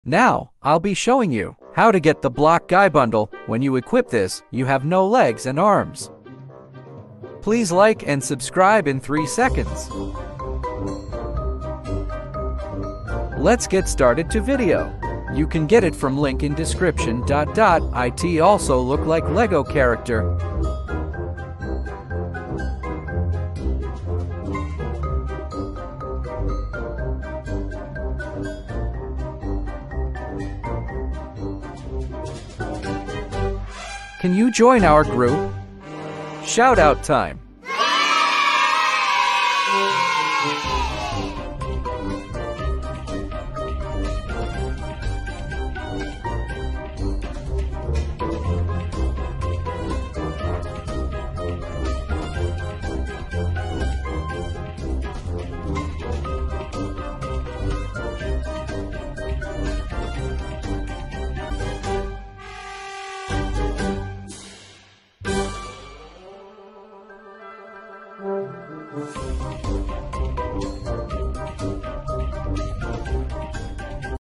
Now, I'll be showing you how to get the Block Guy bundle. When you equip this, you have no legs and arms. Please like and subscribe in 3 seconds. Let's get started to video. You can get it from link in description. It also look like Lego character. Can you join our group? Shout out time.